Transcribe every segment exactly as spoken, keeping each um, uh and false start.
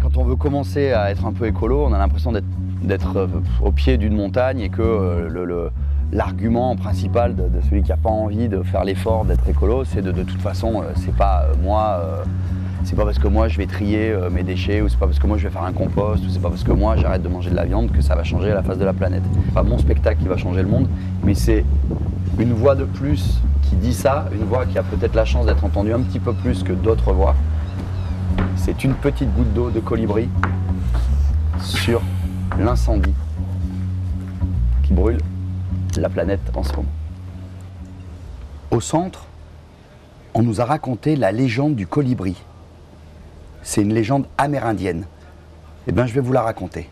Quand on veut commencer à être un peu écolo, on a l'impression d'être au pied d'une montagne et que euh, le, le, l'argument principal de, de celui qui n'a pas envie de faire l'effort d'être écolo, c'est de, de toute façon, euh, c'est pas euh, moi, euh, c'est pas parce que moi je vais trier euh, mes déchets, ou c'est pas parce que moi je vais faire un compost, ou c'est pas parce que moi j'arrête de manger de la viande que ça va changer la face de la planète. C'est pas mon spectacle qui va changer le monde, mais c'est une voix de plus qui dit ça, une voix qui a peut-être la chance d'être entendue un petit peu plus que d'autres voix. C'est une petite goutte d'eau de colibri sur l'incendie qui brûle la planète en ce moment. Au centre, on nous a raconté la légende du colibri. C'est une légende amérindienne. Eh bien, je vais vous la raconter.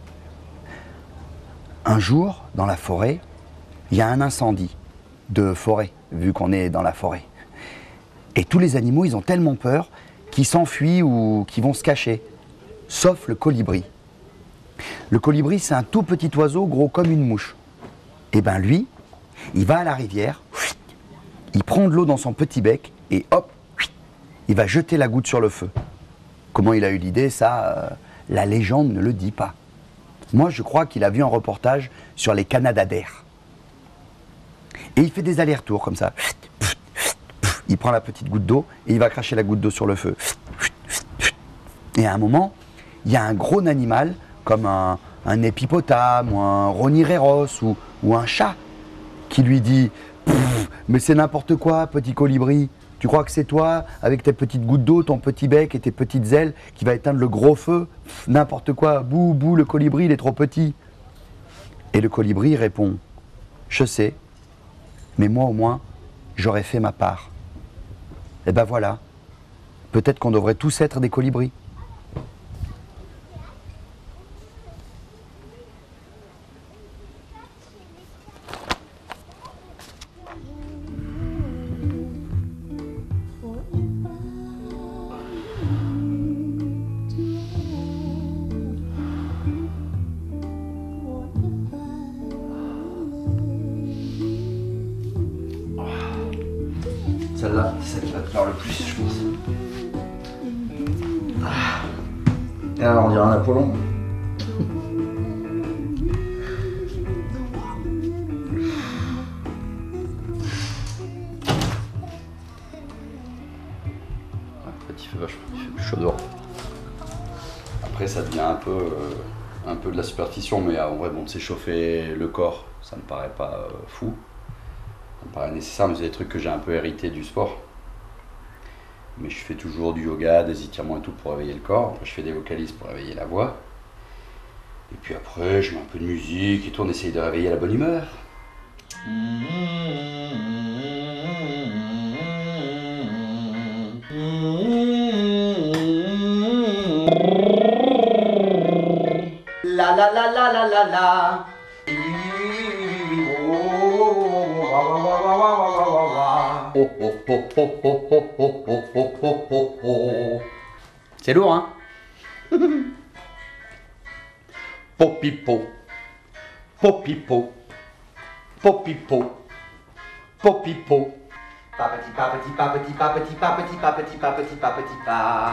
Un jour, dans la forêt, il y a un incendie de forêt, vu qu'on est dans la forêt. Et tous les animaux, ils ont tellement peur qu'ils s'enfuient ou qu'ils vont se cacher, sauf le colibri. Le colibri, c'est un tout petit oiseau gros comme une mouche. Et bien lui, il va à la rivière, il prend de l'eau dans son petit bec et hop, il va jeter la goutte sur le feu. Comment il a eu l'idée, ça, euh, la légende ne le dit pas. Moi, je crois qu'il a vu un reportage sur les canadadaires. Et il fait des allers-retours comme ça. Il prend la petite goutte d'eau et il va cracher la goutte d'eau sur le feu. Et à un moment, il y a un gros animal comme un, un hippopotame ou un ronireros ou, ou un chat qui lui dit « Mais c'est n'importe quoi, petit colibri. Tu crois que c'est toi, avec tes petites gouttes d'eau, ton petit bec et tes petites ailes, qui va éteindre le gros feu? N'importe quoi. Bouh, bouh, le colibri, il est trop petit. » Et le colibri répond « Je sais, mais moi au moins, j'aurais fait ma part. » Et ben voilà, peut-être qu'on devrait tous être des colibris. Celle-là, c'est celle qui va te plaire le plus, je pense. Ah. Et alors, on dirait un Apollon. En fait, il fait vachement, il fait plus chaud dehors. Après, ça devient un peu, euh, un peu de la superstition, mais en vrai, bon, de s'échauffer le corps, ça me paraît pas euh, fou. Ça me paraît nécessaire, mais c'est des trucs que j'ai un peu hérité du sport. Mais je fais toujours du yoga, des étirements et tout pour réveiller le corps. Après, je fais des vocalises pour réveiller la voix. Et puis après, je mets un peu de musique et tout, on essaye de réveiller la bonne humeur. La la la la la la la. Oh, oh, oh, oh, oh, oh, oh, oh, oh, oh, oh, oh. C'est lourd, hein? Popipo, popipo, popipo, popipo. Papati, papati, papati, papati, papati, papati, papati, papati, pa.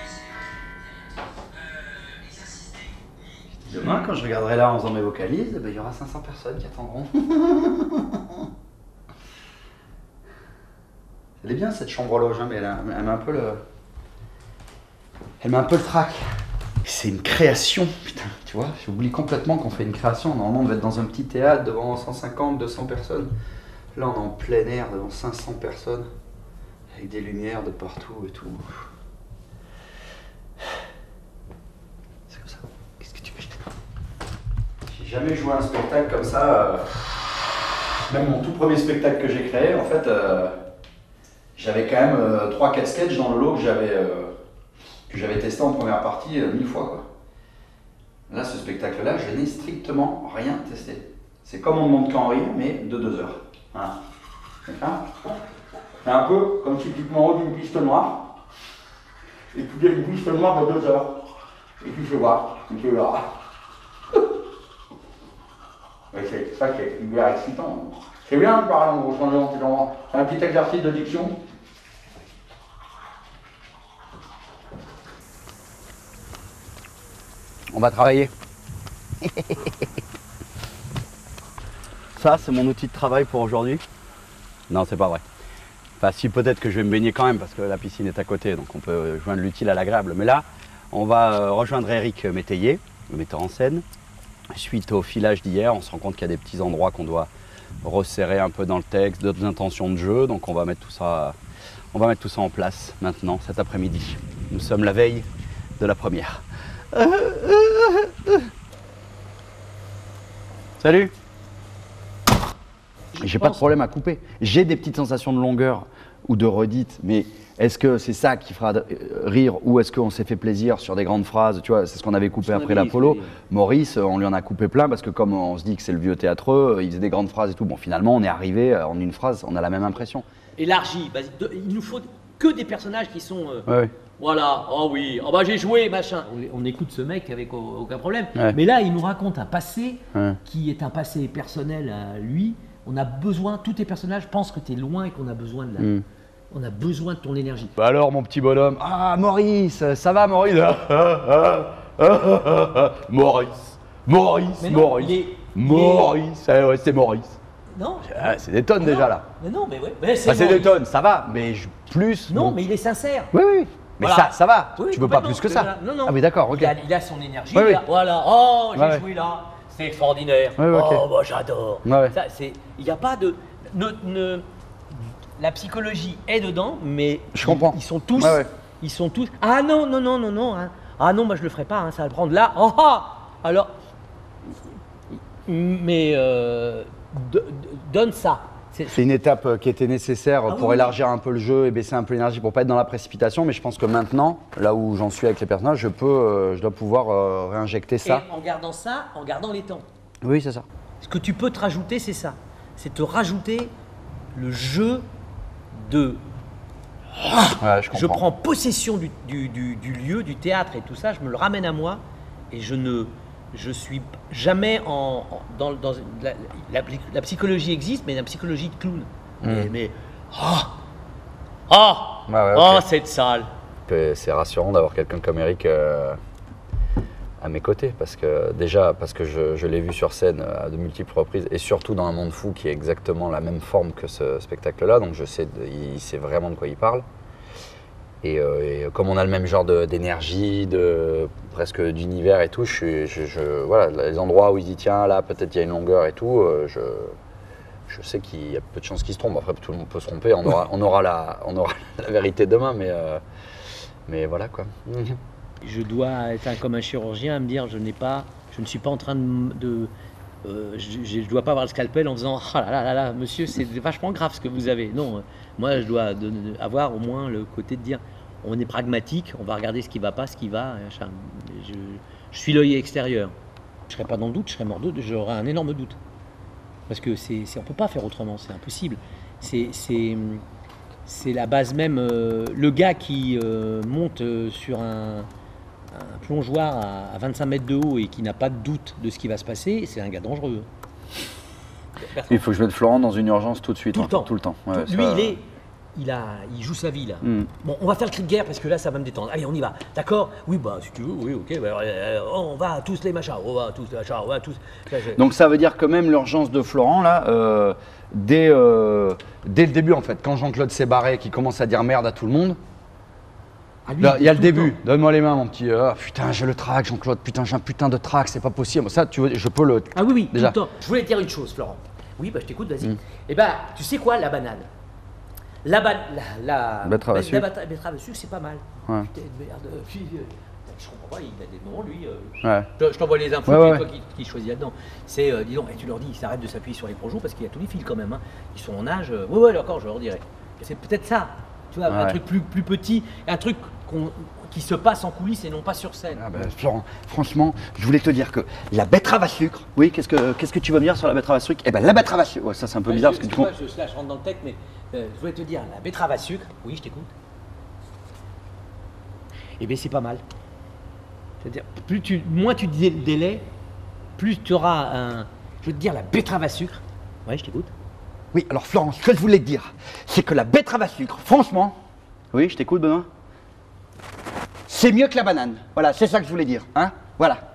Demain, quand je regarderai là en faisant mes vocalises, ben, il y aura cinq cents personnes qui attendront. Elle est bien cette chambre loge, hein, mais elle, a, elle met un peu le. Elle met un peu le trac. C'est une création, putain, tu vois, j'oublie complètement qu'on fait une création. Normalement, on va être dans un petit théâtre devant cent cinquante, deux cents personnes. Là, on est en plein air devant cinq cents personnes, avec des lumières de partout et tout. C'est comme ça. Qu'est-ce que tu veux? J'ai jamais joué un spectacle comme ça. Euh... Même mon tout premier spectacle que j'ai créé, en fait, euh... j'avais quand même euh, trois quatre sketchs dans le lot que j'avais euh... que j'avais testé en première partie euh, mille fois, quoi. Là, ce spectacle-là, je n'ai strictement rien testé. C'est comme on demande qu'en rire, mais de deux heures. Voilà. C'est un peu comme si tu te m'enroules d'une piste noire, et tu gagnes une piste noire de deux heures. Et tu fais voir, tu fais là. C'est ça qui est hyper excitant. C'est bien de parler en gros changement. C'est un petit exercice de diction. On va travailler. Ça, c'est mon outil de travail pour aujourd'hui. Non, c'est pas vrai. Enfin, si, peut-être que je vais me baigner quand même parce que la piscine est à côté, donc on peut joindre l'utile à l'agréable. Mais là, on va rejoindre Eric Métayer, le metteur en scène. Suite au filage d'hier, on se rend compte qu'il y a des petits endroits qu'on doit resserrer un peu dans le texte, d'autres intentions de jeu. Donc on va mettre tout ça, on va mettre tout ça en place maintenant, cet après-midi. Nous sommes la veille de la première. Salut! J'ai pas de problème à couper. J'ai des petites sensations de longueur ou de redite, mais est-ce que c'est ça qui fera rire ou est-ce qu'on s'est fait plaisir sur des grandes phrases? Tu vois, c'est ce qu'on avait coupé après l'Apollo. Maurice, on lui en a coupé plein parce que comme on se dit que c'est le vieux théâtreux, il faisait des grandes phrases et tout. Bon, finalement, on est arrivé en une phrase, on a la même impression. Élargi, bah, de, il nous faut que des personnages qui sont... Euh, ouais, ouais. Voilà, oh oui, oh bah j'ai joué, machin. On, on écoute ce mec avec aucun problème. Ouais. Mais là, il nous raconte un passé Ouais. qui est un passé personnel à lui. On a besoin, tous tes personnages pensent que tu es loin et qu'on a besoin de la, Mm. on a besoin de ton énergie. Bah alors, mon petit bonhomme. Ah, Maurice, ça va, Maurice? Maurice, Maurice, Mais non, Maurice, il est- Maurice. Ah ouais, c'est Maurice. Non, Ah, c'est des tonnes déjà là. mais non, mais ouais, mais c'est Ah, c'est des Maurice. tonnes, ça va, mais je- plus. Non, bon. mais il est sincère. Oui, oui, mais Voilà. ça, ça va. Oui, tu veux pas complètement, plus que ça. Non, non. Ah, mais d'accord, ok. Il a, il a son énergie. Ouais, il a- ouais. Voilà. Oh, j'ai Ouais, ouais. joué là. C'est extraordinaire. Ouais, ouais, ok. Oh, bah, j'adore. Ouais, ouais. Ça, c'est. Il n'y a pas de. Ne, ne- la psychologie est dedans, mais Je ils, comprends. ils sont tous. Ouais, ouais. Ils sont tous. Ah non, non, non, non, non. Hein. Ah non, moi je le ferai pas. Hein, ça va le prendre là. Oh, ah alors. Mais euh, de- de- donne ça. C'est- C'est une étape euh, qui était nécessaire Ah pour oui. élargir un peu le jeu et baisser un peu l'énergie pour pas être dans la précipitation. Mais je pense que maintenant, là où j'en suis avec les personnages, je peux, euh, je dois pouvoir euh, réinjecter ça. Et en gardant ça, en gardant les temps. Oui, c'est ça. Ce que tu peux te rajouter, c'est ça. C'est te rajouter le jeu de Ouais, je comprends. je prends possession du, du- du- du lieu, du théâtre et tout ça, je me le ramène à moi et je ne je suis jamais en, en- dans, dans la, la- la psychologie existe, mais la psychologie de clown. Mais, mais oh, oh, Ouais, ouais, oh, ok. cette salle. C'est rassurant d'avoir quelqu'un comme Eric euh, à mes côtés parce que déjà parce que je, je l'ai vu sur scène à de multiples reprises et surtout dans Un Monde Fou qui est exactement la même forme que ce spectacle-là, donc je sais, de- il sait vraiment de quoi il parle. Et, euh, et comme on a le même genre de- d'énergie, de, presque d'univers et tout, je suis, je, je- voilà, les endroits où il dit tiens là peut-être il y a une longueur et tout, euh, je, je sais qu'il y a peu de chances qu'il se trompe. Après tout le monde peut se tromper, on aura, on aura, la, on aura la vérité demain, mais, euh, mais voilà quoi. Je dois être un- comme un chirurgien à me dire je n'ai pas, je ne suis pas en train de, de euh, je ne dois pas avoir le scalpel en faisant ah là là là là monsieur c'est vachement grave ce que vous avez. Non, euh, moi je dois de- de- avoir au moins le côté de dire on est pragmatique, on va regarder ce qui va pas, ce qui va. machin. Je, je suis l'œil extérieur. Je serais pas dans le doute, je serais mort de, j'aurais un énorme doute parce que c'est, c'est on peut pas faire autrement, c'est impossible. C'est c'est c'est la base même. euh, le gars qui euh, monte euh, sur un un plongeoir à, à vingt-cinq mètres de haut et qui n'a pas de doute de ce qui va se passer, c'est un gars dangereux. Il faut que je mette Florent dans une urgence tout de suite. Tout le hein, temps. Tout le temps. Tout- Ouais, lui, ça- il est, il a, il joue sa vie là. Hmm. Bon, on va faire le cri de guerre parce que là, ça va me détendre. Allez, on y va. D'accord? Oui, bah si tu veux, oui, ok. Bah, euh, on va tous les machins, on va tous les machins, on va tous. Là, je- Donc ça veut dire que même l'urgence de Florent, là, euh, dès, euh, dès le début en fait, quand Jean-Claude s'est barré, qui commence à dire merde à tout le monde, Ah, lui, là, il y a le tout début, temps. donne-moi les mains mon petit, ah, putain j'ai le trac Jean-Claude, putain j'ai un putain de trac, c'est pas possible, ça tu veux, je peux le... Ah oui, oui, Déjà. tout le temps. Je voulais te dire une chose, Florent. Oui, bah je t'écoute, vas-y. Mm. Eh ben, tu sais quoi, la banane La banane, la, la, Betterave à la sucre. bata- betterave à sucre, c'est pas mal. Ouais. Putain de merde. euh, puis, euh, je comprends pas, il a des noms, lui. euh, Ouais. Je je t'envoie les infos, Ouais, puis ouais, toi qui, qui choisis là-dedans. C'est, euh, dis donc, et tu leur dis, ils s'arrêtent de s'appuyer sur les projets parce qu'il y a tous les fils quand même. Hein. Ils sont en âge. Euh, ouais, ouais, d'accord, je leur dirai. C'est peut-être ça. Tu vois, un Ouais. truc plus, plus petit, un truc qu'on- qui se passe en coulisses et non pas sur scène. Ah ben, Florent, franchement, je voulais te dire que la betterave à sucre, oui, qu'est-ce que, qu'est-ce que tu vas me dire sur la betterave à sucre? Eh ben la betterave à sucre, ouais, ça c'est un peu Ouais, bizarre je, parce que tu tu vois, comprends. je, là, je rentre dans le texte, mais euh, je voulais te dire, la betterave à sucre, oui, je t'écoute. Eh bien, c'est pas mal. C'est-à-dire, plus tu, moins tu dis le délai, plus tu auras un. Je veux te dire, la betterave à sucre. Oui, je t'écoute. Oui, alors Florent, ce que je voulais te dire, c'est que la betterave à sucre, franchement, oui, je t'écoute Benoît, c'est mieux que la banane. Voilà, c'est ça que je voulais dire, hein. Voilà,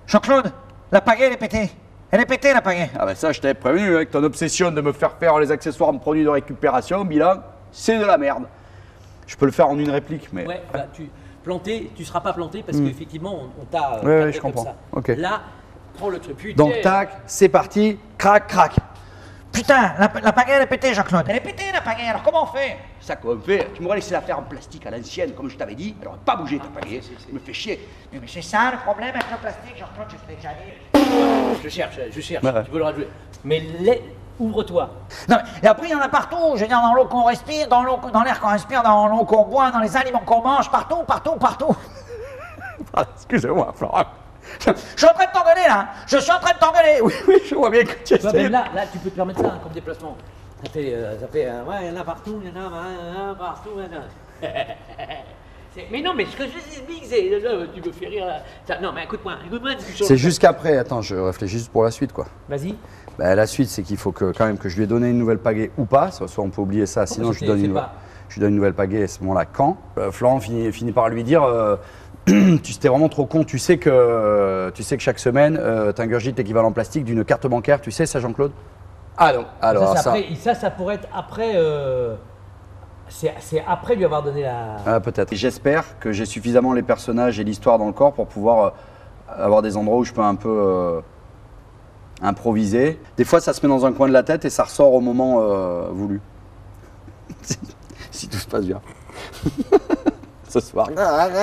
Jean-Claude, la pagaie, elle est pétée. Elle est pétée, la pagaie. Ah bah ça, je t'avais prévenu, avec ton obsession de me faire faire les accessoires en produits de récupération, bilan, c'est de la merde. Je peux le faire en une réplique, mais... Ouais, bah, tu planté, tu seras pas planté parce qu'effectivement, on, on t'a. Ouais, ouais, capté je comme comprends. ça. Ok. Là, prends le truc. Putain. Donc tac, c'est parti, crac, crac. Putain, la, la pagaie, elle est pétée, Jean-Claude. Elle est pétée, la pagaie, alors comment on fait? Ça qu'on fait, tu m'aurais laissé la faire en plastique à l'ancienne, comme je t'avais dit, elle aurait pas bougé ta pagaie, ça me fait chier. Mais, mais c'est ça le problème avec le plastique, Jean-Claude, je te l'ai déjà dit. Je cherche, je cherche. Ouais. Tu peux le rajouter. Mais les- ouvre-toi. Non, mais- et après, il y en a partout. Je veux dire, dans l'eau qu'on respire, dans l'eau, dans l'air qu'on respire, dans l'eau qu'on boit, dans les aliments qu'on mange, partout, partout, partout. Ah, excusez-moi, Florent. Je suis en train de t'engueuler, là. Je suis en train de t'engueuler. Oui. Oui, je vois bien que tu Tu vois, essaies. même là, là, tu peux te permettre ça hein, comme déplacement. Ça fait, euh, ça fait, euh, ouais, il y en a partout, il y en a, il y en a partout, il y en a. C'est- Mais non, mais ce que je t'explique, c'est, là, tu me fais rire là. Ça- non, mais écoute-moi, écoute-moi la discussion. C'est jusqu'après, attends, je réfléchis juste pour la suite, quoi. Vas-y. Bah, la suite, c'est qu'il faut que, quand même que je lui ai donné une nouvelle pagaie ou pas, soit soit on peut oublier ça, sinon je lui, c'est- donne c'est une, pas- je lui donne une nouvelle pagaie à ce moment-là. Quand euh, Florent finit, finit par lui dire euh, tu c'était vraiment trop con, tu sais que, tu sais que chaque semaine, euh, tu ingurgites l'équivalent plastique d'une carte bancaire, tu sais ça, Jean-Claude? Ah non, alors ça, c'est ça. après- ça, ça pourrait être après. euh, c'est c'est après lui avoir donné la. Ah, peut-être. J'espère que j'ai suffisamment les personnages et l'histoire dans le corps pour pouvoir euh, avoir des endroits où je peux un peu euh, improviser. Des fois, ça se met dans un coin de la tête et ça ressort au moment euh, voulu. si, si tout se passe bien. Ce soir.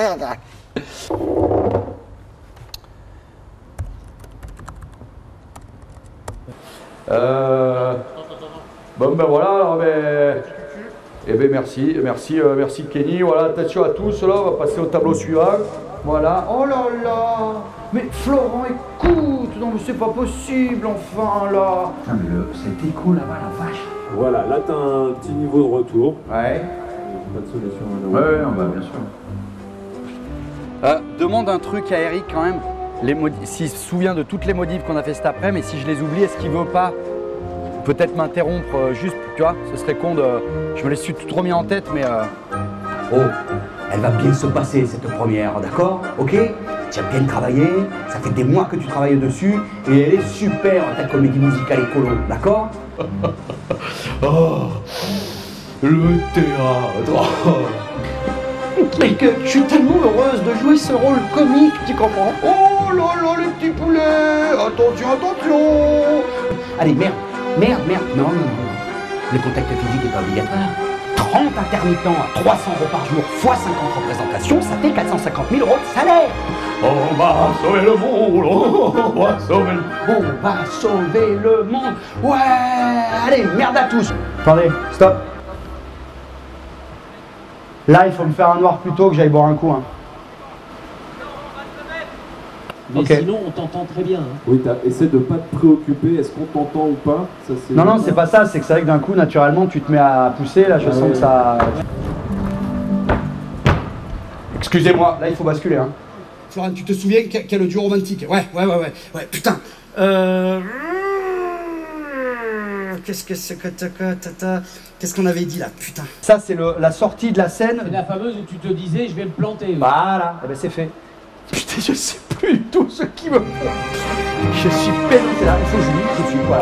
Euh, bon ben voilà, alors ben, eh ben merci, merci, euh, merci Kenny. Voilà, attention à tous, là, on va passer au tableau suivant. Voilà. Oh là là, mais Florent, écoute, non mais c'est pas possible, enfin là. Putain, mais le, cet écho là-bas, la vache. Voilà, là tu as un petit niveau de retour. Ouais. Pas de solution à Ouais, ouais, non, bah, bien sûr. Euh, demande un truc à Eric quand même. Les modi- S'il se souvient de toutes les modifs qu'on a fait cet après, mais si je les oublie, est-ce qu'il veut pas peut-être m'interrompre euh, juste, tu vois, ce serait con de. Je me l'ai su tout remis en tête, mais. euh, Oh, elle va bien se passer cette première, d'accord? Ok? Tu as bien travaillé, ça fait des mois que tu travailles dessus et elle est super ta comédie musicale écolo, d'accord? Oh, le théâtre. Mais que je suis tellement heureuse de jouer ce rôle comique, tu comprends? Oh là là, les petits poulets. Attention, attention. Allez, merde, merde, merde, non, non, non, non. Le contact physique est pas obligatoire. trente intermittents à trois cents euros par jour fois cinquante représentations, ça fait quatre cent cinquante mille euros de salaire. On va sauver le monde. On va sauver le On va sauver le monde. Ouais, allez, merde à tous. Attendez, stop. Là, il faut me faire un noir plus tôt que j'aille boire un coup. Hein. Mais Ok. sinon, on t'entend très bien. hein. Oui, essaie de pas te préoccuper, est-ce qu'on t'entend ou pas? Ça, c'est Non, non, c'est pas ça, c'est que c'est vrai que d'un coup, naturellement, tu te mets à pousser, là, je Ah sens ouais. que ça... Excusez-moi, là, il faut basculer, hein. Florent, tu te souviens quel quel duo romantique? Ouais, ouais, ouais, ouais, ouais, putain. Euh... Qu'est-ce que c'est que tata, tata, qu'est-ce qu'on avait dit là, putain. Ça, c'est le- la sortie de la scène. C'est la fameuse où tu te disais, je vais me planter. Voilà, eh ben, c'est fait. Putain, je sais plus du tout ce qui me... Je suis pénité là, il faut que je lis tout de suite, voilà.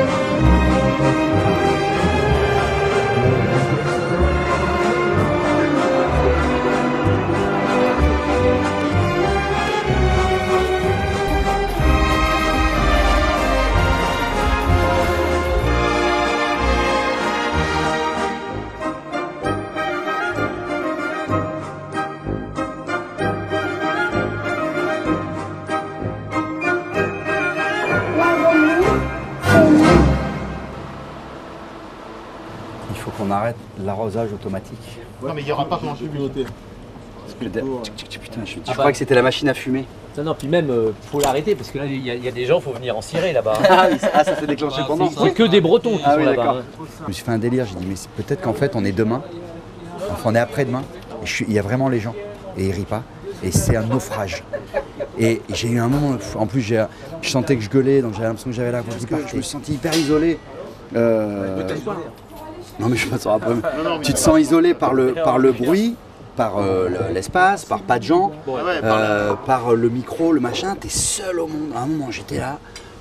Il faut qu'on arrête l'arrosage automatique. Non mais il y aura pas comment je piloter. Putain, je, je Ah crois bah. que c'était la machine à fumer. Non, non, puis même, euh, faut l'arrêter parce que là, il y, a- il y a des gens, faut venir en cirer là-bas. hein. Ah, oui, ah, ça s'est déclenché pendant. C'est que des Bretons qui Ah sont oui, là-bas. d'accord. hein. Je me suis fait un délire, j'ai dit, mais c'est peut-être qu'en fait, on est demain, enfin, on est après-demain, et je suis- il y a vraiment les gens, et ils rient pas, et c'est un naufrage. Et j'ai eu un moment, en plus, j'ai- je sentais que je gueulais, donc j'avais l'impression que j'avais la voix qui partait. Je me suis senti hyper isolé. Euh, Non, mais je me sens après. Tu te sens isolé par le, par le bruit, par euh, l'espace, par pas de gens, euh, par le micro, le machin, t'es seul au monde. À un moment, j'étais là,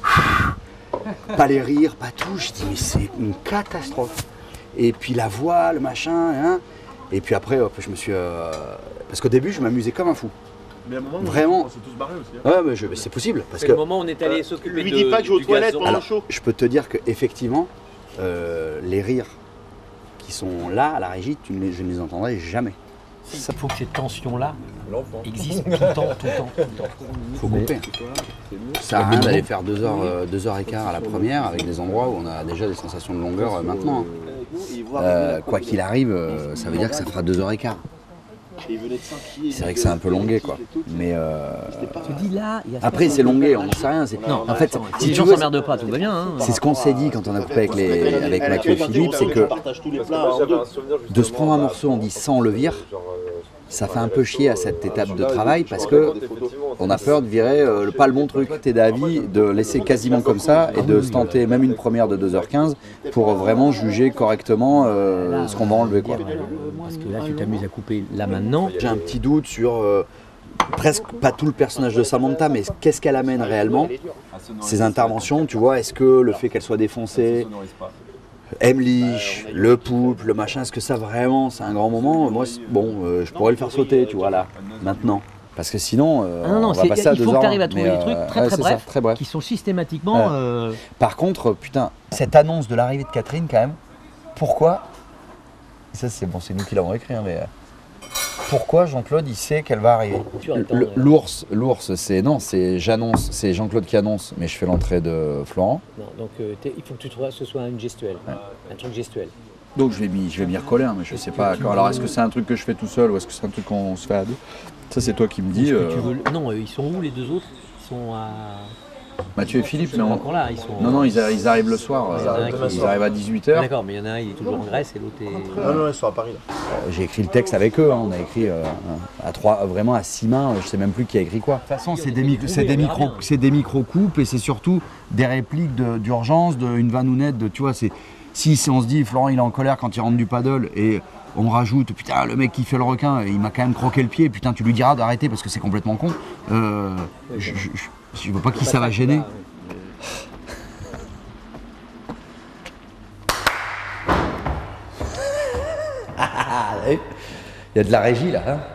pas les rires, pas tout. J'ai dit, mais c'est une catastrophe. Et puis la voix, le machin, hein. Et puis après, hop, je me suis. Euh... Parce qu'au début, je m'amusais comme un fou. Mais à un moment, vraiment. On s'est tous barrés aussi. Hein. Ouais, mais, mais c'est possible. Parce c'est que le moment où on est allé euh, s'occuper de. Lui dis pas que je vais aux toilettes gazon. pendant le show. Je peux te dire qu'effectivement, euh, les rires qui sont là à la régie, tu ne les, je ne les entendrai jamais. Il faut que cette tension-là existe tout le temps, tout le temps, tout le temps. Il faut couper. Ça sert à rien d'aller faire deux heures, euh, deux heures et quart à la première avec des endroits où on a déjà des sensations de longueur euh, maintenant. Euh, quoi qu'il arrive, euh, ça veut dire que ça fera deux heures et quart. C'est vrai que c'est un peu longué, quoi. Mais euh... après, c'est longué, on n'en sait rien. Non, en fait, attends, si les tu gens veux, s'emmerdent pas, tout va bien. Hein. c'est ce qu'on s'est dit quand on a coupé avec, les, avec Mathieu et Philippe, c'est que de se prendre un morceau, on dit sans le vire, ça fait un peu chier à cette étape de travail parce que on a peur de virer euh, pas le bon truc. T'es d'avis de laisser quasiment comme ça et de se tenter même une première de deux heures quinze pour vraiment juger correctement euh, ce qu'on va enlever, quoi. Parce que là, tu t'amuses à couper là maintenant. J'ai un petit doute sur euh, presque pas tout le personnage de Samantha, mais qu'est-ce qu'elle amène réellement, ses interventions, tu vois, est-ce que le fait qu'elle soit défoncée, Emlich, le poulpe, le machin, est-ce que ça vraiment, c'est un grand moment? Moi, bon, euh, je pourrais le faire sauter, tu vois, là, maintenant. Parce que sinon, euh, ah non, non, on va passer à deux heures. Il faut que tu arrives à trouver mais, des trucs euh, très, ouais, très, brefs, ça, très brefs qui sont systématiquement... Ouais. Euh... Par contre, putain, cette annonce de l'arrivée de Catherine, quand même, pourquoi, ça c'est bon, c'est nous qui l'avons écrit, hein, mais pourquoi Jean-Claude, il sait qu'elle va arriver? L'ours, l'ours, c'est non, c'est j'annonce, c'est Jean-Claude qui annonce, mais je fais l'entrée de Florent. Non, donc euh, il faut que tu trouves, ce soit une gestuelle, ouais. Un truc gestuel. Donc je vais m'y, je vais m'y recoller, hein, mais je sais pas. Alors est-ce que c'est un truc que je fais tout seul ou est-ce que c'est un truc qu'on se fait à deux? Ça c'est toi qui me dis. Euh... Tu veux... Non, euh, ils sont où les deux autres? Ils sont à... Mathieu et Philippe, ils sont encore là, ils sont... Non, non, ils, ils arrivent le soir, ils, euh, arrivent, ils arrivent à dix-huit heures. D'accord, mais il y en a un, il est toujours en Grèce et l'autre est... Non, non, ils sont à Paris là. Euh, j'ai écrit le texte avec eux, hein. On a écrit euh, à trois, vraiment à six mains, je sais même plus qui a écrit quoi. De toute façon, c'est des, micro, c'est des, micro, c'est des micro-coupes et c'est surtout des répliques de, d'urgence, de, une vanounette, de, tu vois, c'est... Si, si on se dit, Florent il est en colère quand il rentre du paddle et on rajoute, putain le mec qui fait le requin, il m'a quand même croqué le pied, putain tu lui diras d'arrêter parce que c'est complètement con. Euh, je, je, je, je vois pas qui ça va gêner. Il y a de la régie là, hein.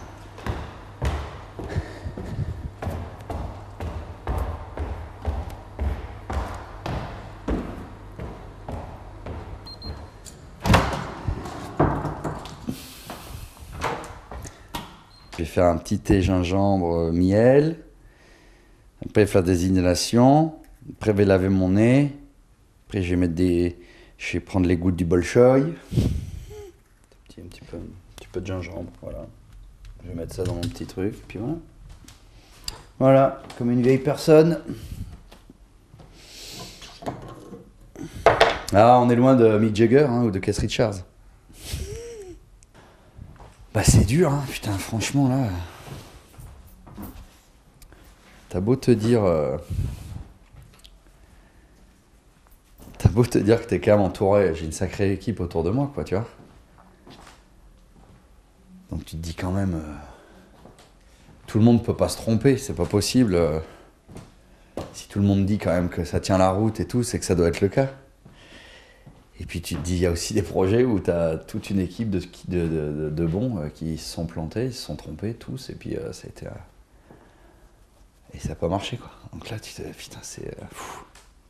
Je vais faire un petit thé gingembre miel. Après faire des inhalations. Après je vais laver mon nez. Après je vais mettre des, je vais prendre les gouttes du Bolchoï. Un petit peu, un petit peu de gingembre, voilà. Je vais mettre ça dans mon petit truc, puis voilà. Voilà, comme une vieille personne. Ah, on est loin de Mick Jagger hein, ou de Keith Richards. Bah c'est dur, hein, putain, franchement là. T'as beau te dire... Euh... T'as beau te dire que t'es quand même entouré, j'ai une sacrée équipe autour de moi, quoi, tu vois. Donc tu te dis quand même, euh, tout le monde peut pas se tromper, c'est pas possible. Euh, si tout le monde dit quand même que ça tient la route et tout, c'est que ça doit être le cas. Et puis tu te dis, il y a aussi des projets où tu as toute une équipe de, de, de, de bons euh, qui se sont plantés, ils se sont trompés tous, et puis euh, ça a été... Euh, et ça n'a pas marché, quoi. Donc là, tu te dis, putain, c'est... Euh, fou.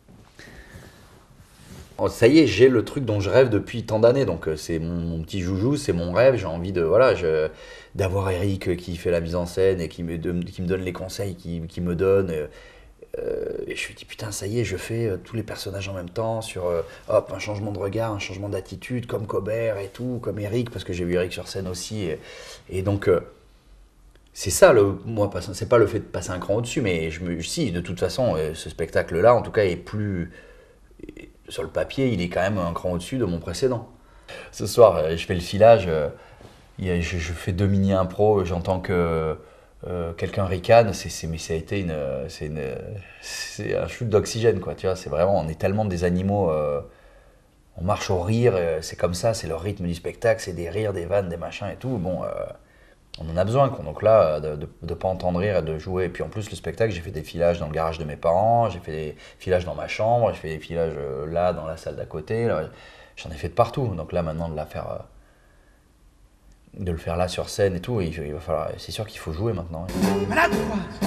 Oh, ça y est, j'ai le truc dont je rêve depuis tant d'années, donc euh, c'est mon, mon petit joujou, c'est mon rêve, j'ai envie de, voilà, je, d'avoir Eric qui fait la mise en scène et qui me, de, qui me donne les conseils qu'il qui me donne. Euh, et je me dis, putain, ça y est, je fais euh, tous les personnages en même temps, sur euh, hop, un changement de regard, un changement d'attitude, comme Cobert et tout, comme Eric, parce que j'ai vu Eric sur scène aussi. Et, et donc, euh, c'est ça, le, moi, c'est pas le fait de passer un cran au-dessus, mais je me, si, de toute façon, euh, ce spectacle-là, en tout cas, est plus... Sur le papier, il est quand même un cran au-dessus de mon précédent. Ce soir, je fais le filage, je, je fais deux mini-impros, j'entends que euh, quelqu'un ricane, c'est, c'est, mais ça a été une, c'est, une, c'est un shoot d'oxygène, quoi, tu vois, c'est vraiment, on est tellement des animaux, euh, on marche au rire, c'est comme ça, c'est le rythme du spectacle, c'est des rires, des vannes, des machins et tout. Bon, euh, on en a besoin, quoi. Donc là, de ne pas entendre rire et de jouer. Et puis en plus, le spectacle, j'ai fait des filages dans le garage de mes parents, j'ai fait des filages dans ma chambre, j'ai fait des filages euh, là, dans la salle d'à côté. J'en ai fait de partout. Donc là, maintenant, de la faire, euh, de le faire là sur scène et tout, il, il va falloir. C'est sûr qu'il faut jouer maintenant. Malade ou quoi?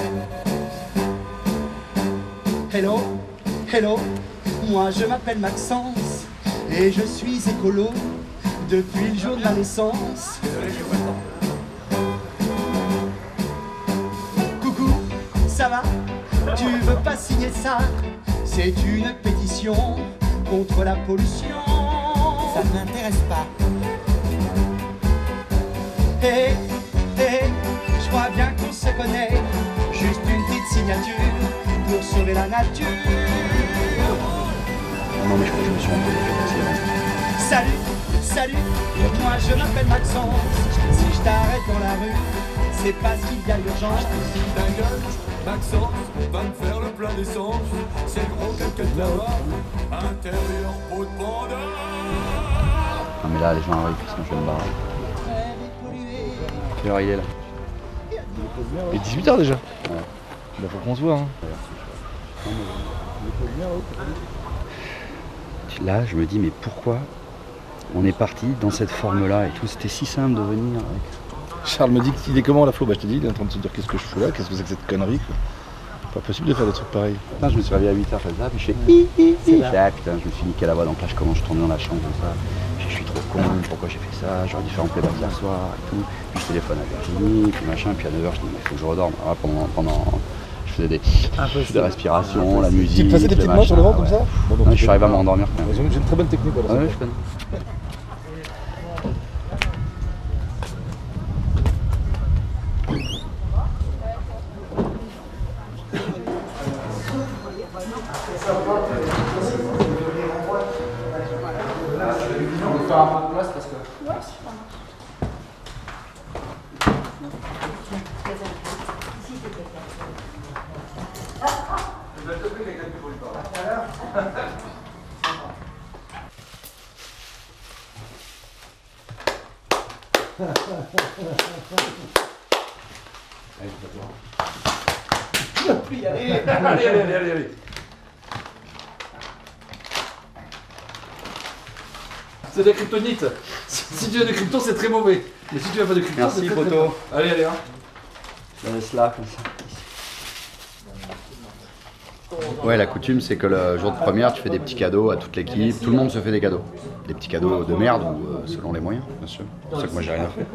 Hello, hello, moi je m'appelle Maxence et je suis écolo depuis le jour de ma naissance. Coucou, ça va? Tu veux pas signer ça? C'est une pétition contre la pollution. Ça ne m'intéresse pas. Hé, hé, je crois bien qu'on se connaît. Juste une petite signature pour sauver la nature. Non mais je crois que je me suis rendu. Salut, salut, moi je m'appelle Maxence. Si je t'arrête dans la rue, c'est parce qu'il y a urgence. Ta gueule, Maxence, va me faire le plein d'essence. C'est gros quelqu'un de là-bas, intérieur peau de panda. Non mais là les gens arrivent, sinon je vais me barrer. Quelle heure il est là? Il est dix-huit heures déjà. Ouais. Il faut qu'on se voit. Hein. Là, je me dis, mais pourquoi on est parti dans cette forme-là et tout? C'était si simple de venir avec. Charles me dit qu'il est comment la flow? Bah je te dis, il est en train de se dire qu'est-ce que je fous là, qu'est-ce que c'est que cette connerie quoi. Pas possible de faire des trucs pareils. Putain, je me suis réveillé à huit heures, je fais ça, puis je fais hi hi hi. Là, putain, je me suis niqué la voix, donc là je commence, je tourne dans la chambre comme ça. Je, je suis trop con, pourquoi j'ai fait ça? J'aurais dû faire en playback hier soir et tout. Puis je téléphone à Virginie, puis machin, puis à neuf heures je dis, mais il faut que je redorme. Alors, pendant, pendant, je faisais des, des respirations, la musique. Tu te faisais des petites mains sur le ventre comme ça? Bon, donc, ouais, je suis arrivé à m'endormir quand même. J'ai une très bonne technique. Voilà, ah ouais, je connais. Allez, allez, allez, allez, allez. C'est de la kryptonite. Si tu as de crypto, c'est très mauvais. Mais si tu n'as pas de crypto, c'est très, très bon. Allez, allez, hein. Je laisse là, comme ça. Ouais, la coutume, c'est que le jour de première, tu fais des petits cadeaux à toute l'équipe. Tout le monde se fait des cadeaux. Des petits cadeaux de merde ou euh, selon les moyens, bien sûr. C'est pour ça que moi, j'ai rien fait.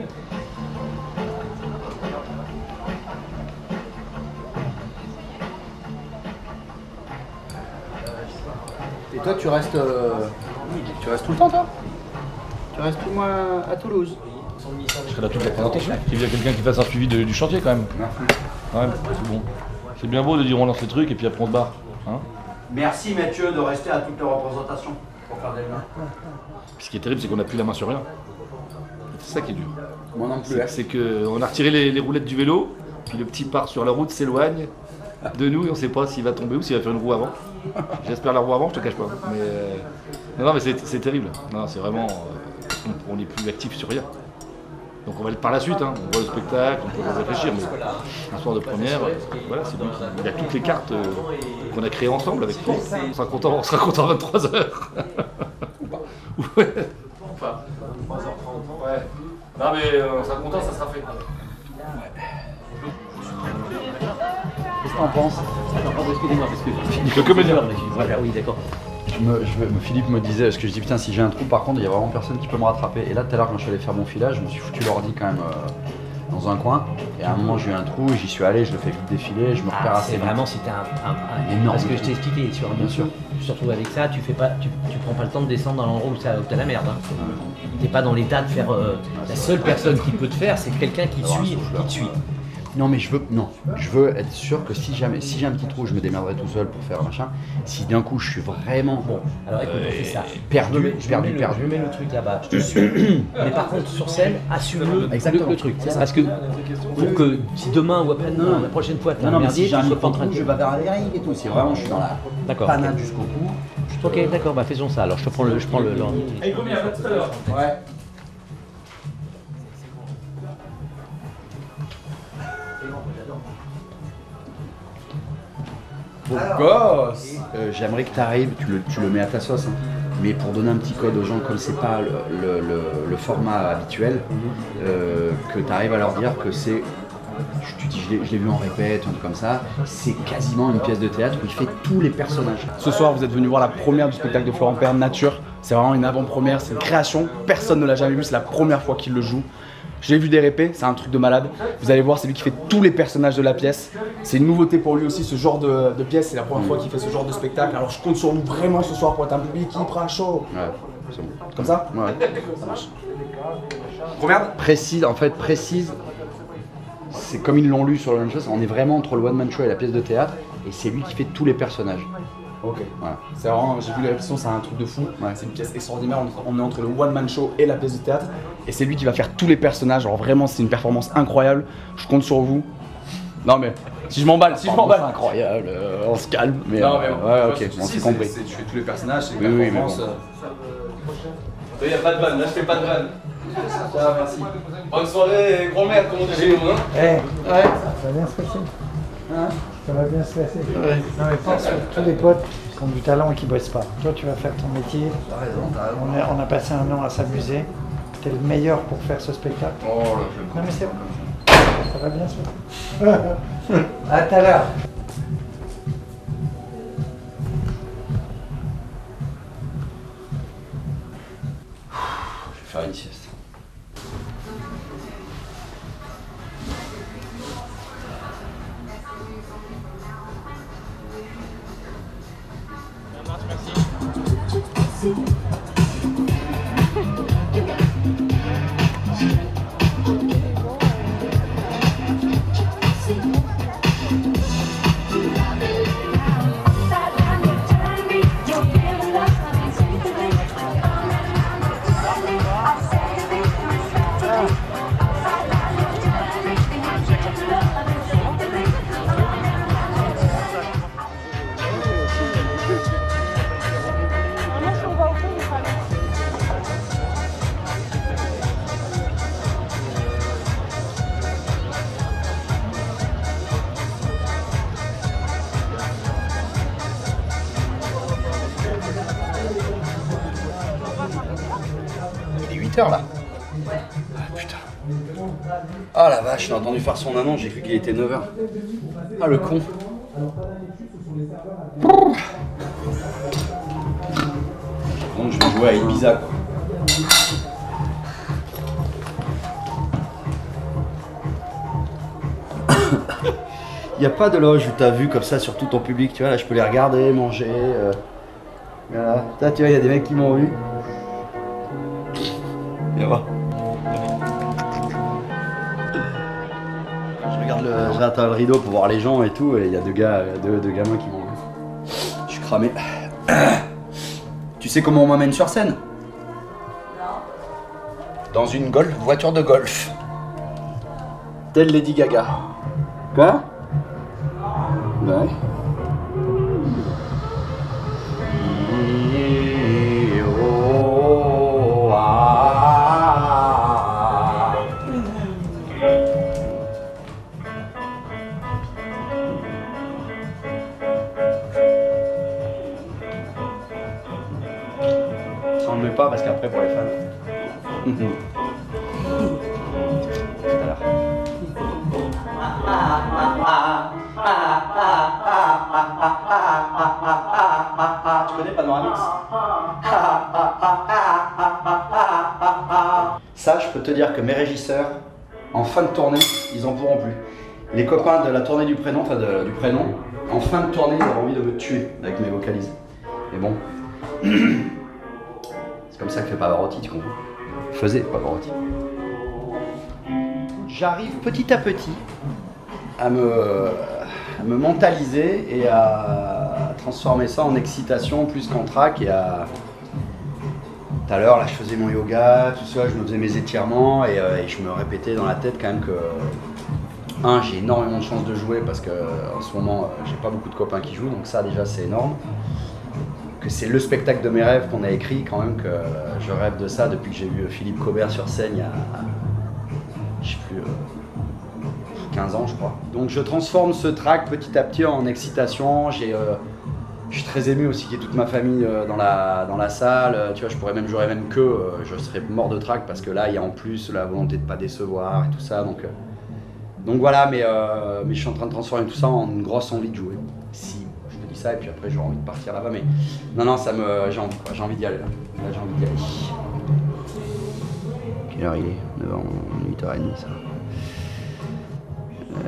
Et toi, tu restes, euh, tu restes tout le temps, toi? Tu restes tout le mois à Toulouse? Je serai là toute la présentation. Il y a quelqu'un qui fasse un suivi de, du chantier quand même. Ouais, c'est bon. C'est bien beau de dire on lance les trucs et puis après on se barre. Hein. Merci Mathieu de rester à toutes les représentations pour faire des mains. Ce qui est terrible, c'est qu'on n'a plus la main sur rien. C'est ça qui est dur. Moi non plus. C'est qu'on a retiré les, les roulettes du vélo, puis le petit part sur la route, s'éloigne de nous et on ne sait pas s'il va tomber ou s'il va faire une roue avant. J'espère la roue avant, je te cache pas. Mais euh... non, non, mais c'est terrible. Non, c'est vraiment, euh, on n'est plus actif sur rien. Donc on va le par la suite, hein. On voit le spectacle, on peut réfléchir, mais un soir de première, euh, voilà, c'est lui qui il a toutes les cartes euh, qu'on a créées ensemble avec lui. On sera content, on sera content à vingt-trois heures. Ouais. Enfin, trois heures trente. Ouais. Non mais euh, on sera content, ça sera fait. Qu'est-ce que t'en penses? Excusez-moi, parce que... Il fait comédien. Voilà, oui, d'accord. Je me, je, Philippe me disait, parce que je dis putain, si j'ai un trou, par contre, il y a vraiment personne qui peut me rattraper. Et là, tout à l'heure, quand je suis allé faire mon filage, je me suis foutu l'ordi quand même euh, dans un coin. Et à un moment, j'ai eu un trou, j'y suis allé, je le fais vite défiler, je me repère Ah, assez c'est vite. vraiment, c'était un, un, un énorme. Parce que je t'ai expliqué sur un Bien sûr. Tu te retrouves avec ça, tu fais pas, tu, tu prends pas le temps de descendre dans l'endroit où t'as la merde. Hein. T'es pas dans l'état de faire. Euh, la seule personne qui peut te faire, c'est quelqu'un qui te suit, qui te suit. Non mais je veux, non, je veux être sûr que si jamais, si j'ai un petit trou, je me démerderai tout seul pour faire machin. Si d'un coup je suis vraiment bon, alors écoute, on fait ça. Perdu, je mets, perdu, je mets le, perdu. Je mets le truc là-bas, je te suis. Mais par contre sur scène, assume le, le, le truc. Parce que pour que si demain ou après-demain, la prochaine fois, t'as non, non, un mais si merdier, j'ai un tu sois pas en trou, train de. je vais vers la vérité et tout. Si vraiment je suis dans la panade jusqu'au cou, Ok, d'accord, bah faisons ça. Alors je te prends le, je prends le. le... Allez, combien à tout à l'heure? Ouais. Beau gosse. Euh, J'aimerais que tu arrives, tu le, tu le mets à ta sauce, hein. Mais pour donner un petit code aux gens, comme c'est pas le, le, le, le format habituel, euh, que tu arrives à leur dire que c'est, tu dis je l'ai- je l'ai vu en répète, un truc comme ça, c'est quasiment une pièce de théâtre où il fait tous les personnages. Ce soir, vous êtes venu voir la première du spectacle de Florent Père, Nature. C'est vraiment une avant-première, c'est une création. Personne ne l'a jamais vu, c'est la première fois qu'il le joue. J'ai vu des répés, c'est un truc de malade. Vous allez voir, c'est lui qui fait tous les personnages de la pièce. C'est une nouveauté pour lui aussi, ce genre de, de pièce. C'est la première fois qu'il fait ce genre de spectacle. Alors je compte sur vous vraiment ce soir pour être un public hyper chaud. Ouais, c'est bon. Comme ça? Ouais. Ça marche. Première? Précise, en fait, précise, c'est comme ils l'ont lu sur la même chose, on est vraiment entre le one-man show et la pièce de théâtre, et c'est lui qui fait tous les personnages. Ok. Voilà. C'est vraiment, j'ai vu les répétitions, c'est un truc de fou. Ouais. C'est une pièce extraordinaire. On on est entre le one-man show et la pièce de théâtre. Et c'est lui qui va faire tous les personnages. Alors vraiment, c'est une performance incroyable. Je compte sur vous. Non mais, si je m'emballe, si je m'emballe. C'est incroyable, euh, on se calme. Mais, Non euh, mais, ouais, bon, ok, on si, s'est c'est- compris. c'est- Tu fais tous les personnages, c'est une Oui, oui, mais performance. bon. euh. Il n'y a pas de vanne, là je fais pas de vanne. Ça va, merci. Bonne soirée, grand-mère, comment tu es? Eh, ouais. Ça va bien se passer. Hein? Ça va bien se passer. Ouais. Non mais pense sur tous les potes qui ont du talent et qui bossent pas. Toi tu vas faire ton métier. T'as raison, t'as raison. On a, on a passé un an à s'amuser. T'es le meilleur pour faire ce spectacle. Oh là, je Non mais c'est bon. Ça va bien se passer. À tout à l'heure. Je vais faire une sieste. Il est huit heures là. Ah putain. Ah la vache, j'ai entendu faire son annonce, j'ai cru qu'il était neuf heures. Ah le con. Donc je vais jouer à Ibiza quoi. Il n'y a pas de loge où tu as vu comme ça sur tout ton public, tu vois, là je peux les regarder, manger. Euh... Voilà. Là, tu vois, il y a des mecs qui m'ont vu. Viens voir. Je regarde le, je regarde le rideau pour voir les gens et tout, et il y a deux gars, deux, deux gamins qui m'ont vu. Je suis cramé. Tu sais comment on m'amène sur scène? Dans une golf, voiture de golf. Telle Lady Gaga. Quoi? Ouais. On ne met pas parce qu'après pour les fans. Tout à l'heure. Tu connais Panoramix? Ça, je peux te dire que mes régisseurs, en fin de tournée, ils en pourront plus. Les copains de la tournée du prénom, enfin de- du prénom, en fin de tournée, ils avaient envie de me tuer avec mes vocalises. Mais bon, c'est comme ça que fait Pavarotti, tu comprends? Faisait Pavarotti. J'arrive petit à petit à me, à me mentaliser et à transformer ça en excitation plus qu'en trac et à... Tout à l'heure, là, je faisais mon yoga, tout ça, je me faisais mes étirements et, euh, et je me répétais dans la tête quand même que... Un, j'ai énormément de chance de jouer parce que en ce moment, euh, j'ai pas beaucoup de copains qui jouent, donc ça déjà c'est énorme. que c'est le spectacle de mes rêves qu'on a écrit quand même, que euh, je rêve de ça depuis que j'ai vu Philippe Cobert sur scène il y a, je sais plus, euh, quinze ans je crois. Donc je transforme ce track petit à petit en excitation. J'ai, euh, je suis très ému aussi qu'il y ait toute ma famille euh, dans, la, dans la salle. Euh, tu vois, je pourrais même, j'aurais même que, euh, je serais mort de track parce que là il y a en plus la volonté de pas décevoir et tout ça. Donc, euh, donc voilà, mais, euh, mais je suis en train de transformer tout ça en une grosse envie de jouer. Si je te dis ça et puis après j'aurai envie de partir là-bas, mais non non, ça me, j'ai envie, quoi, j'ai envie d'y aller là. Là j'ai envie d'y aller. Quelle heure il est? neuf heures, huit heures trente ça. Euh...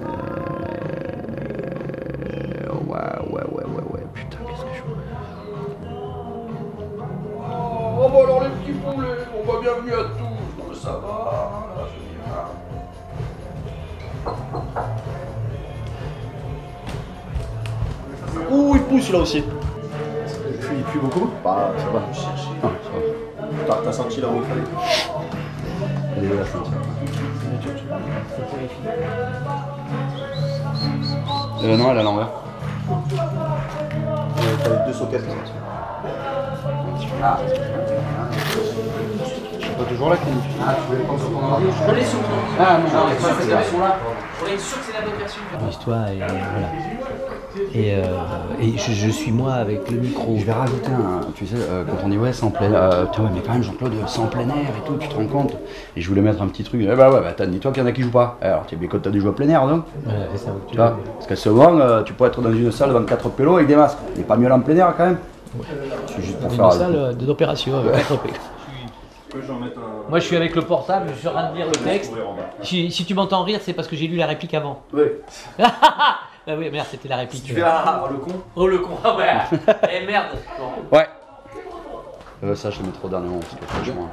Ouais, ouais, ouais, ouais, ouais, putain, qu'est-ce que je fais? Oh, bah alors les petits poulets, on va bienvenue à tous. Non mais ça va, là, je dis, ah. Ouh, il pousse là aussi. Il pue, il pue beaucoup? Bah, ça va. Je cherche. Non, ça va. T'as senti là où il fallait? Elle est où la ceinture? Euh, non, elle est à l'envers. T'as deux sockets là. Ah. Je suis pas toujours là, Kenny. Ah, tu voulais prendre sur ton ordi? Je l'ai sur mon ordi. Ah, non, non, non, pas cette version-là. On est sûr que c'est la bonne version. L'histoire et voilà. Et, euh, et je, je suis moi avec le micro. Je vais rajouter un, tu sais, euh, quand on dit ouais, c'est en plein air, euh, putain, ouais, mais quand même, Jean-Claude, c'est en plein air et tout, tu te rends compte? Et je voulais mettre un petit truc, eh bah ouais, bah t'as dis-toi qu'il y en a qui jouent pas. Alors, tu sais, mais quand t'as dû jouer à plein air, non? Ouais, c'est ça. Tu vois, parce qu'à souvent, euh, tu peux être dans une salle de vingt-quatre pélos avec des masques. Il est pas mieux là en plein air quand même? Ouais. C'est juste pour une faire. salle d'opération avec quatre pélos. Un... Moi je suis avec le portable, je suis en train de lire le texte. Si, si tu m'entends rire, c'est parce que j'ai lu la réplique avant. Oui. Ah oui, merde, c'était la réplique. Tu fais ah, le con. Oh le con, ah ouais. Eh merde. Ouais. Euh, ça, je le mets trop dernièrement parce que franchement.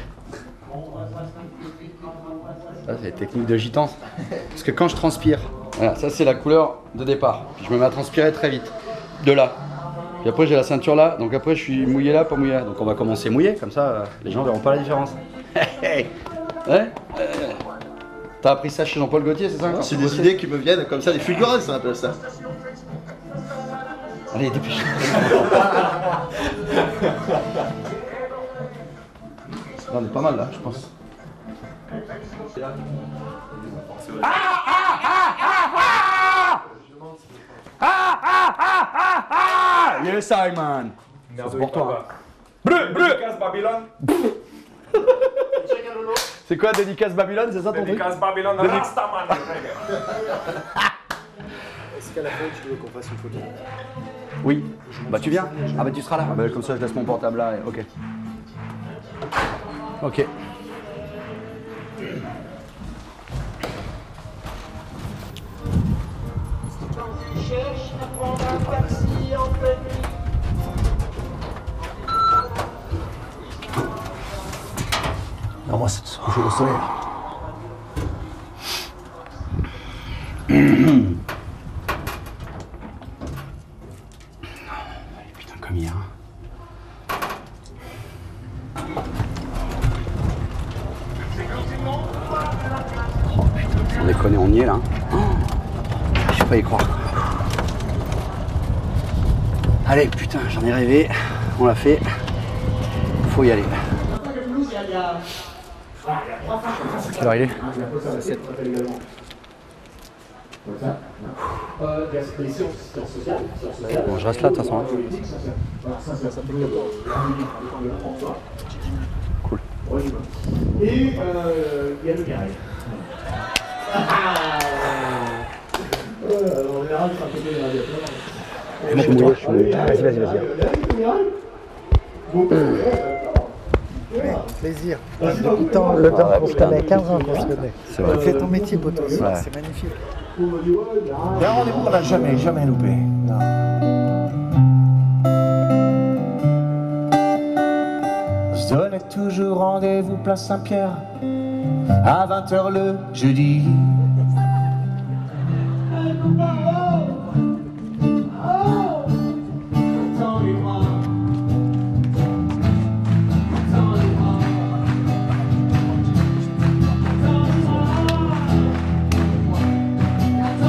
Ça, c'est les techniques de gitan. Parce que quand je transpire, voilà, ça c'est la couleur de départ. Puis je me mets à transpirer très vite. De là. Puis après j'ai la ceinture là, donc après je suis mouillé là, pas mouillé là. Donc on va commencer mouillé, comme ça euh, les gens verront pas la différence. Ouais euh, T'as appris ça chez Jean-Paul Gaultier, c'est ça? C'est des idées qui me viennent comme ça, des fulgurances, on appelle ça. Allez, dépêche. On est pas mal là, je pense. Ah ah ah ah ah ah ah ah ah. Yes, Simon. C'est pour toi. Bleu, bleu. Dédicace Babylone. C'est quoi dédicace Babylone, c'est ça ton truc? Dédicace Babylone, Rastaman. Est-ce qu'à la fin tu veux qu'on fasse une photo? Oui. Bah tu viens? Ah bah tu seras là. Ah, bah, comme ça je laisse mon portable là. Et... Ok. Ok. Cherche à prendre un taxi en pleine nuit. Non, moi, c'est je au soleil. Putain, comme hier. Oh putain, sans déconner, on y est là. Oh, je peux pas y croire. Allez, putain, j'en ai rêvé. On l'a fait. Faut y aller. Quelle heure il est? sept. Bon, je reste là de toute façon. Cool. Et euh, il y a le garage. Je suis mouillé, je suis mouillé. Vas-y, vas-y, vas-y. Plaisir. Le temps, le temps qu'on se connaît, quinze ans qu'on se connaît. C'est vrai. Tu fais ton métier, Botos. Ouais. C'est magnifique. D'un rendez-vous, on n'a jamais, jamais loupé. Non. On se donnait toujours rendez-vous place Saint-Pierre à vingt heures le jeudi.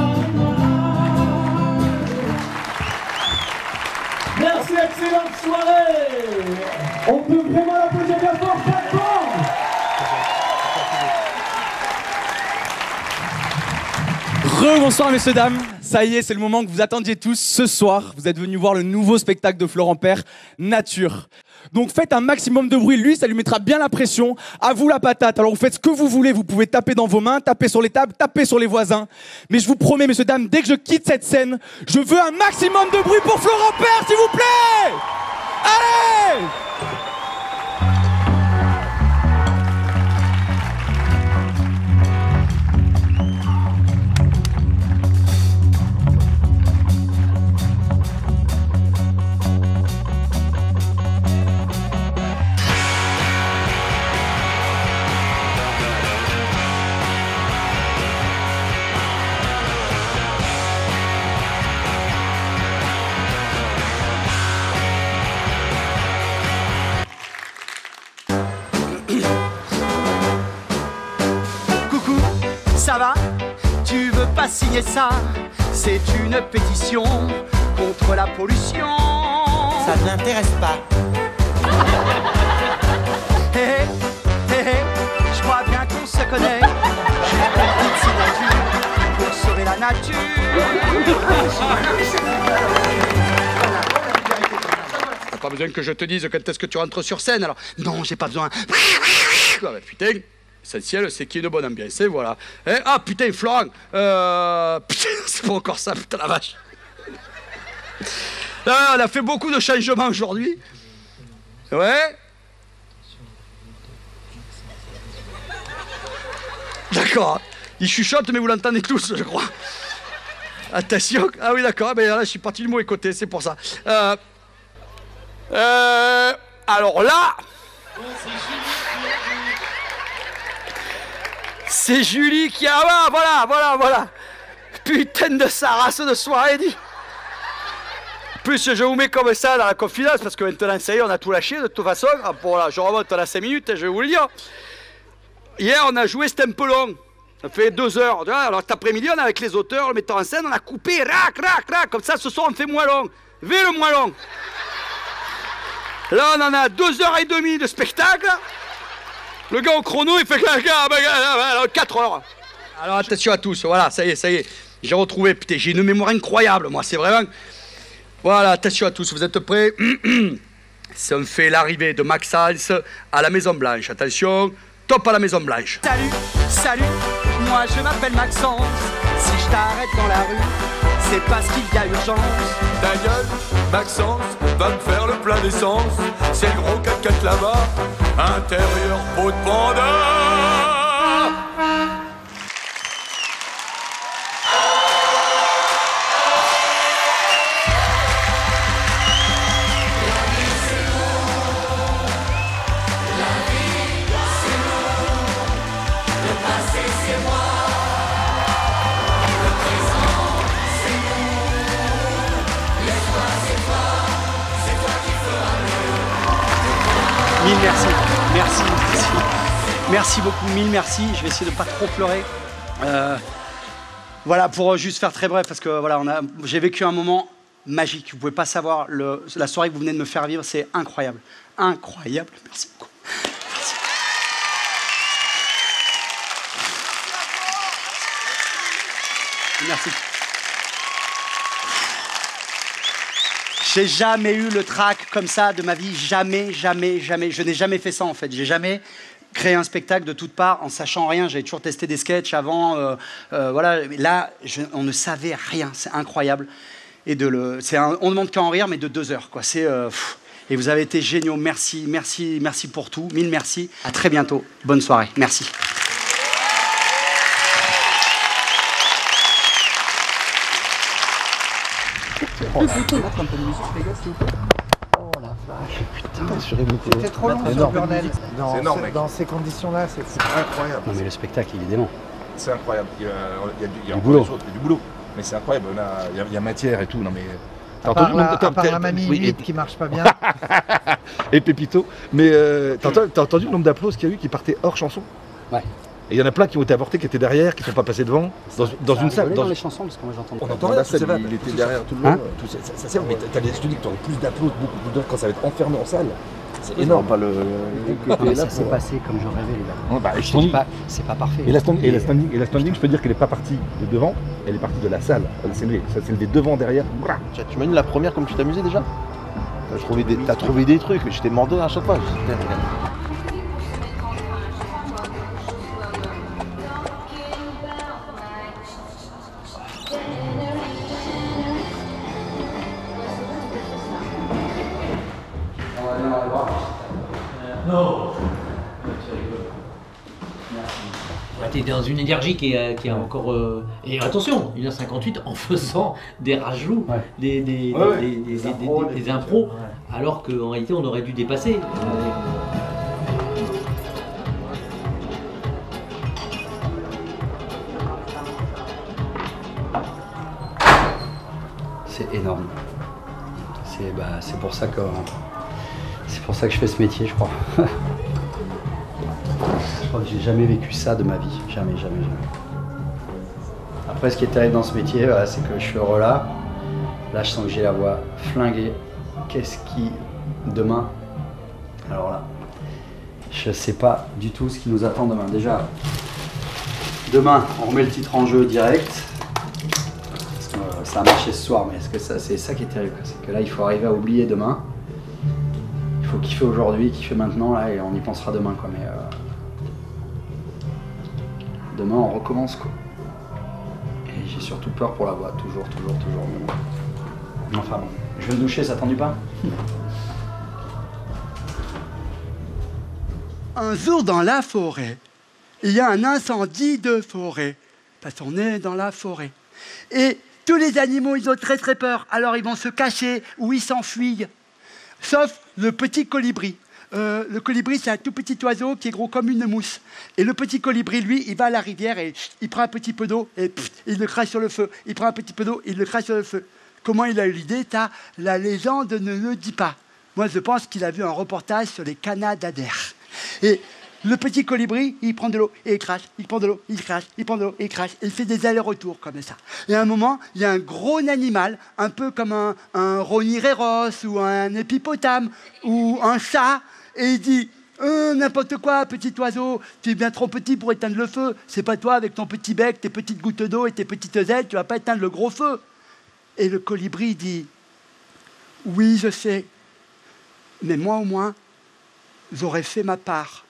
Merci, excellente soirée. Fais-moi l'applaudir bien fort, Platform. Re-bonsoir messieurs, dames. Ça y est, c'est le moment que vous attendiez tous. Ce soir, vous êtes venus voir le nouveau spectacle de Florent Père, Nature. Donc faites un maximum de bruit, lui, ça lui mettra bien la pression. À vous la patate. Alors vous faites ce que vous voulez, vous pouvez taper dans vos mains, taper sur les tables, taper sur les voisins. Mais je vous promets, messieurs, dames, dès que je quitte cette scène, je veux un maximum de bruit pour Florent Père, s'il vous plaît. Allez! Ça va? Tu veux pas signer ça? C'est une pétition contre la pollution. Ça ne m'intéresse pas. Hé hé, hé hé, je crois bien qu'on se connaît. J'ai une petite signature pour sauver la nature. T'as pas besoin que je te dise quand est-ce que tu rentres sur scène, alors. Non, j'ai pas besoin. Ah bah, putain. L'essentiel, c'est qu'il y ait une bonne ambiance, et voilà. Eh, ah, putain, Florent, euh... putain, c'est pas encore ça, putain, la vache. Là, on a fait beaucoup de changements aujourd'hui. Ouais. D'accord. Il chuchote, mais vous l'entendez tous, je crois. Attention. Ah oui, d'accord, mais là, je suis parti du mauvais côté, c'est pour ça. Euh... Euh... Alors là... C'est Julie qui a... Ah, voilà, voilà, voilà. Putain de sa race de soirée, dit. Plus je vous mets comme ça dans la confidence, parce que maintenant, ça y est, on a tout lâché, de toute façon. Ah, bon, là, je remonte à cinq minutes, je vais vous le dire. Hier, on a joué, c'était un peu long. Ça fait deux heures. Alors, cet après-midi, on est avec les auteurs, le metteur en scène, on a coupé, rac, rac, rac. Comme ça, ce soir, on fait moins long. Vu le moins long. Là, on en a deux heures et demie de spectacle. Le gars au chrono, il fait quatre heures. Alors attention à tous, voilà, ça y est, ça y est. J'ai retrouvé, putain, j'ai une mémoire incroyable, moi, c'est vraiment... Voilà, attention à tous, vous êtes prêts? Ça me fait l'arrivée de Maxence à la Maison Blanche. Attention, top à la Maison Blanche. Salut, salut, moi je m'appelle Maxence. Si je t'arrête dans la rue, c'est parce qu'il y a urgence. Ta gueule, Maxence, va me faire le plein d'essence. C'est le gros quatre quatre là-bas, intérieur peau de panda. Mille merci, merci, merci, merci beaucoup, mille merci. Je vais essayer de pas trop pleurer. Euh, voilà, pour juste faire très bref, parce que voilà, on a, j'ai vécu un moment magique. Vous pouvez pas savoir, le, la soirée que vous venez de me faire vivre, c'est incroyable, incroyable. Merci beaucoup. Merci. Merci. J'ai jamais eu le trac comme ça de ma vie, jamais, jamais, jamais. Je n'ai jamais fait ça en fait. J'ai jamais créé un spectacle de toutes parts en sachant rien. J'avais toujours testé des sketchs avant, euh, euh, voilà. Là, je, on ne savait rien. C'est incroyable. Et de le, c'est un, on ne demande qu'à en rire, mais de deux heures, quoi. C'est euh, et vous avez été géniaux. Merci, merci, merci pour tout. Mille merci. À très bientôt. Bonne soirée. Merci. Oh, mettre un peu de musique, les gars, s'il vous plaît. Oh la vache, putain, c'était trop long ce bordel. Dans, c'est énorme, ce, mec. dans ces conditions-là, c'est fou. Incroyable. Non mais le spectacle, il est dément. C'est incroyable. Il y a, il y a, il y a Du boulot. Autres, il y a du boulot. Mais c'est incroyable. On a, il, y a, il y a matière et tout. Non mais. À part, la, à part la mamie oui, humide qui marche pas bien. Et Pépito. Mais euh, t'as entendu, entendu le nombre d'applaudissements qu'il y a eu qui partaient hors chanson? Ouais. Et il y en a plein qui ont été avortés, qui étaient derrière, qui ne sont pas passés devant, dans, dans une salle. Dans Dans les chansons, parce que moi j'entends. On entend rien, tout ça, il était derrière tout le monde. Tout ça, ça, ça sert, mais t'as des studios qui ont plus d'applaudissements, beaucoup plus d'heures quand ça va être enfermé en salle. C'est énorme. Pas le, le, le Non, mais ça s'est passé comme je rêvais, les gars. Ouais, bah, je Je t'en dis dis. pas, c'est pas parfait. Et la, stand- et, la standing, et la standing, je peux dire qu'elle est pas partie de devant, elle est partie de la salle. Elle s'est levée, ça s'est levé devant, derrière. Brrr. Tu tu imagines la première comme tu t'amusais déjà? T'as trouvé, des- t'as trouvé des trucs, mais j'étais mort de rire à chaque fois. Je dis, putain, regarde. Non. Tu es dans une énergie qui est, qui est encore... euh, Et attention, une heure cinquante-huit en faisant des rajouts, Ouais. des, des, Ouais, ouais. des, des, des, des- des- des impros, alors qu'en réalité on aurait dû dépasser. Euh, C'est énorme. C'est bah, c'est pour ça que c'est pour ça que je fais ce métier, je crois. Je crois que j'ai jamais vécu ça de ma vie, jamais, jamais, jamais. Après, ce qui est terrible dans ce métier, voilà, c'est que je suis heureux là. Là, je sens que j'ai la voix flinguée. Qu'est-ce qui demain? Alors là, je sais pas du tout ce qui nous attend demain. Déjà, demain, on remet le titre en jeu direct. Parce que, euh, ça a marché ce soir, mais est-ce que ça, c'est ça qui est terrible, quoi. C'est que là, il faut arriver à oublier demain. Il faut kiffer aujourd'hui, kiffer maintenant, là, et on y pensera demain, quoi. Mais euh, demain, on recommence, quoi. Et j'ai surtout peur pour la voix, toujours, toujours, toujours. Mais enfin bon, je vais me doucher, ça t'ennuie pas? Un jour dans la forêt, il y a un incendie de forêt. Parce qu'on est dans la forêt. Et tous les animaux, ils ont très très peur. Alors ils vont se cacher ou ils s'enfuient. Sauf le petit colibri. Euh, le colibri, c'est un tout petit oiseau qui est gros comme une mousse. Et le petit colibri, lui, il va à la rivière et chut, il prend un petit peu d'eau et pff, il le crache sur le feu. Il prend un petit peu d'eau, il le crache sur le feu. Comment il a eu l'idée? Ça, la légende ne le dit pas. Moi, je pense qu'il a vu un reportage sur les canadairs. Et le petit colibri, il prend de l'eau et il crache, il prend de l'eau, il crache, il prend de l'eau et il crache. Et il fait des allers-retours comme ça. Et à un moment, il y a un gros animal, un peu comme un, un rhinocéros ou un hippopotame ou un chat. Et il dit, euh, n'importe quoi, petit oiseau, tu es bien trop petit pour éteindre le feu. C'est pas toi, avec ton petit bec, tes petites gouttes d'eau et tes petites ailes, tu vas pas éteindre le gros feu. Et le colibri dit, oui, je sais, mais moi au moins, j'aurais fait ma part.